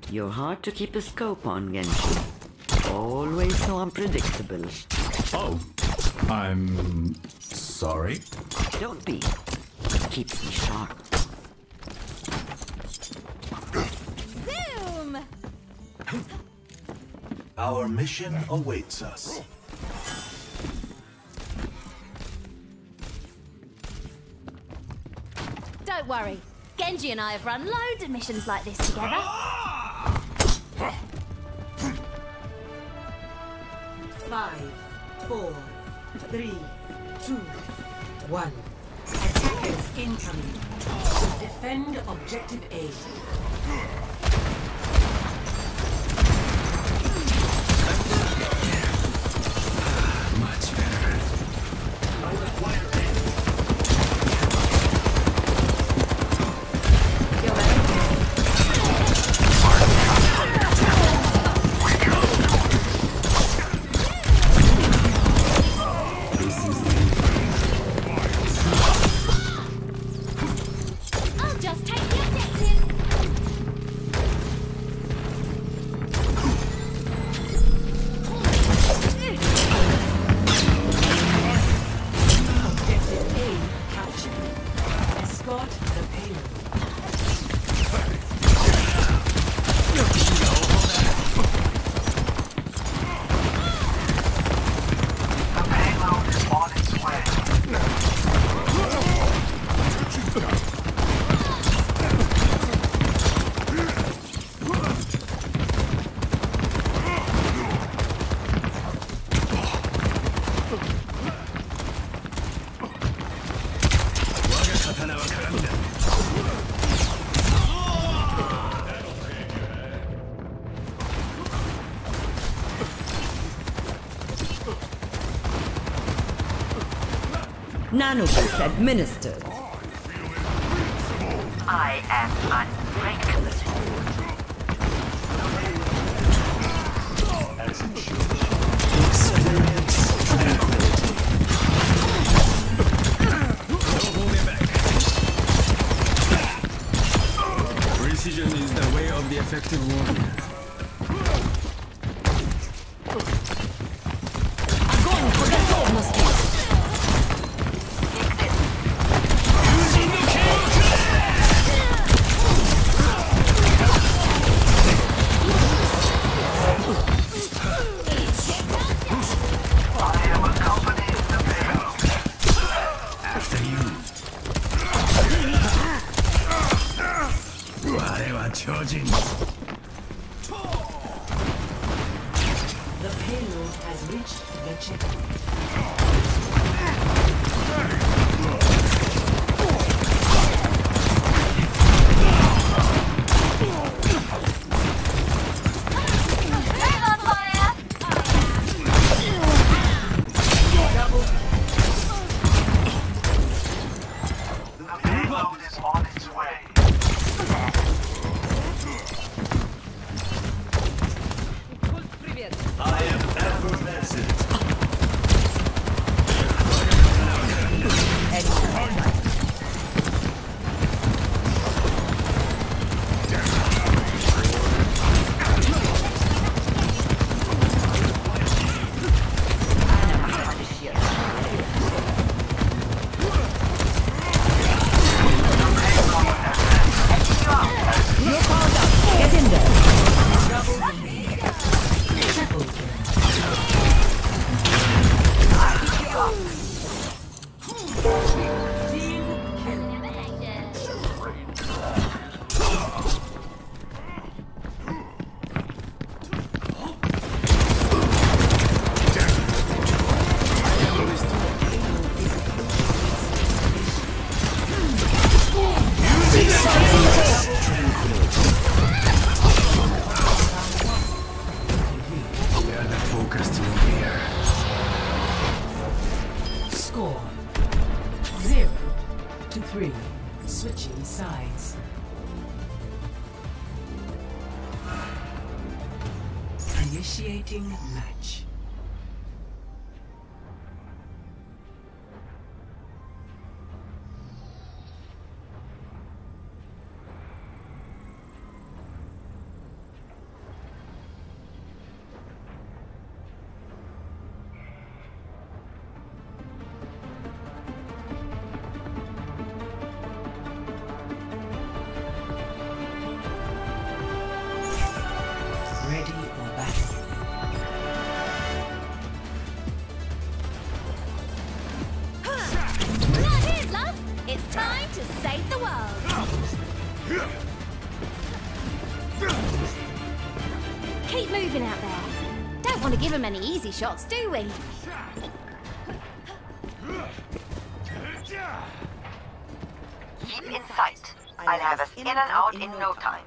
You're hard to keep a scope on, Genshin. Always so unpredictable. Oh, I'm sorry. Don't be. It keeps me sharp. Zoom! Our mission awaits us. Don't worry. Genji and I have run loads of missions like this together. 5, 4, 3, 2, 1. Attackers incoming. Defend objective A. Much better. I'll just take the objective. Objective A captured. Escort the payload. The payload is on its way. Nanoboost administered. I am unbreakable. Precision is the way of the effective warrior. I am accompanying the payload. After you. 我は超人。 The payload has reached the checkpoint. The payload is on its way. I am effervescent. Get in there. Focused here. Score 0-3. Switching sides. Initiating match. Keep moving out there. Don't want to give them any easy shots, do we? Keep in sight. I'll have us in and out in no time.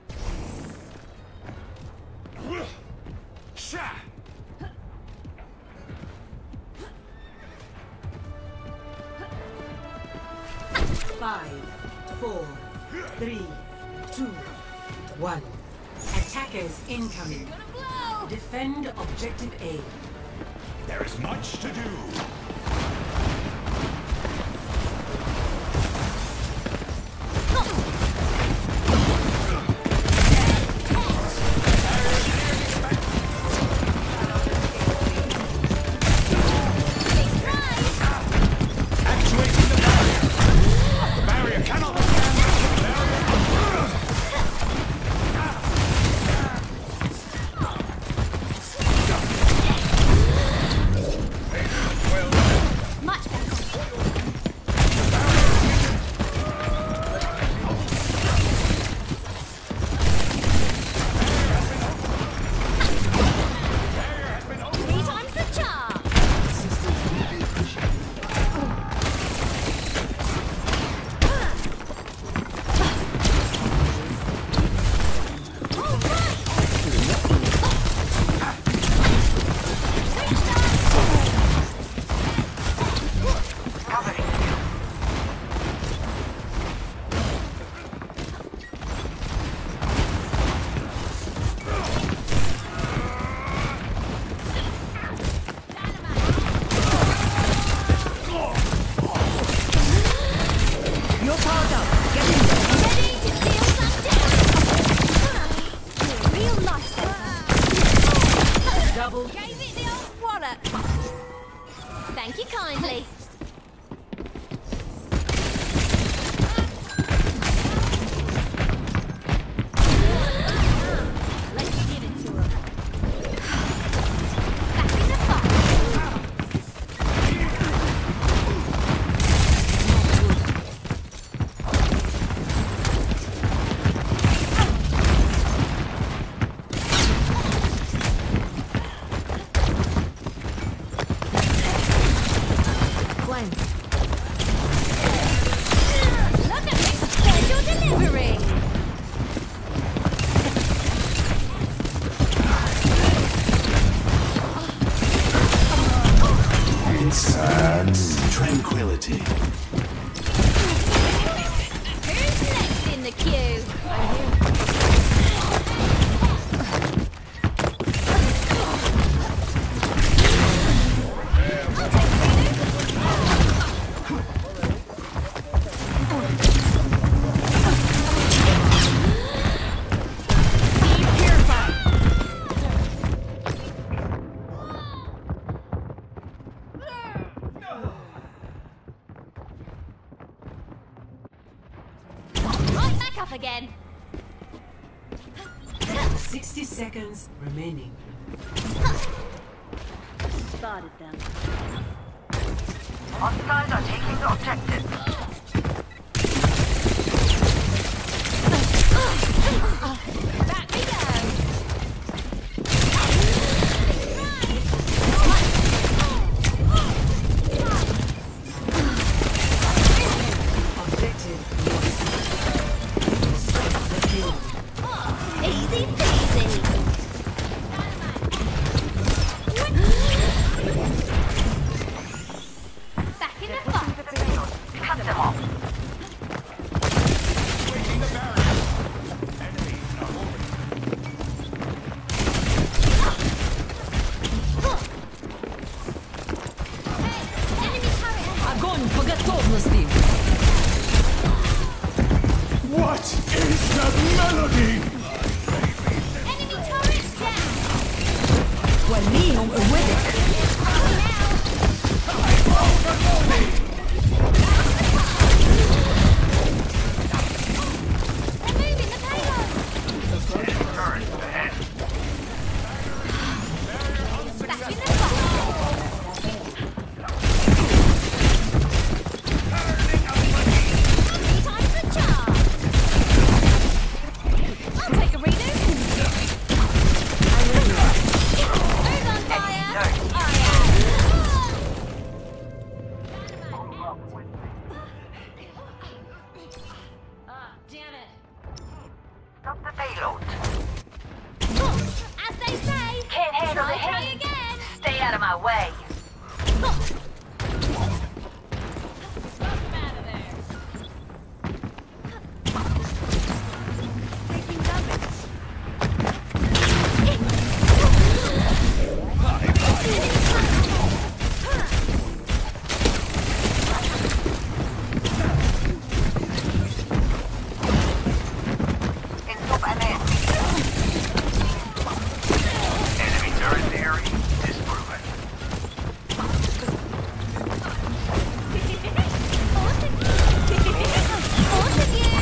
Five, 4, 3, 2, 1. Attackers incoming. Defend objective A. There is much to do. Actuating the barrier. The barrier cannot withstand the barrier. Much better. Three times the charge. All right. Covering you. You're powered up. Get in there. Ready to deal some damage. You're a real lifesaver. Double. Gave it the old wallop. Thank you kindly. Let's give it to her. Back in the fight. Flank. Look at this special delivery. Tranquility. Who's next in the queue? Right back up again. 60 seconds remaining. Spotted them. Hostiles are taking the objective. Back we go. Objective lost. Stop the kill. Easy peasy. Back in the fight. Cut them off. Actuating the barrier. Enemy over. Enemy turret. Огонь по готовности. What is that melody? Enemy turret down. وليهم قوتك. They're moving the payload. Turret ahead. Back in the fight. Three times the charge. up the payload. As they say, Can't handle the try heat. again. Stay out of my way. Taking damage. In top ahead. Enemy turret theory disproven. Both of you.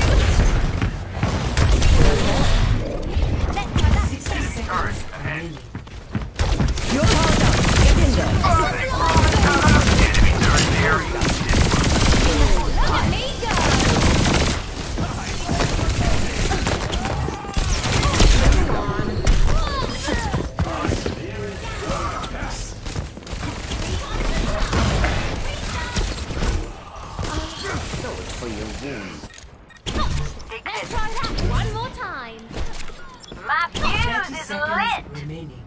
Let's try that. 60 seconds remaining. You're hard up. Get in there. Enemy turret theory Look at me go. For your wounds. Take Let's this. try that one more time. My 30 fuse is seconds lit. remaining.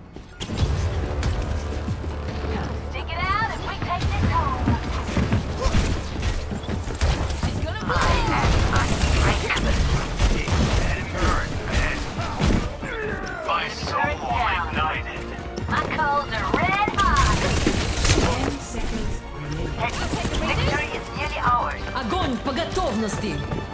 Stick it out if we take this home. She's gonna I win. have my strength. enemy turret ahead. My soul ignited. My coals are red hot. 10 seconds remaining. Victory is nearly ours. Огонь по готовности!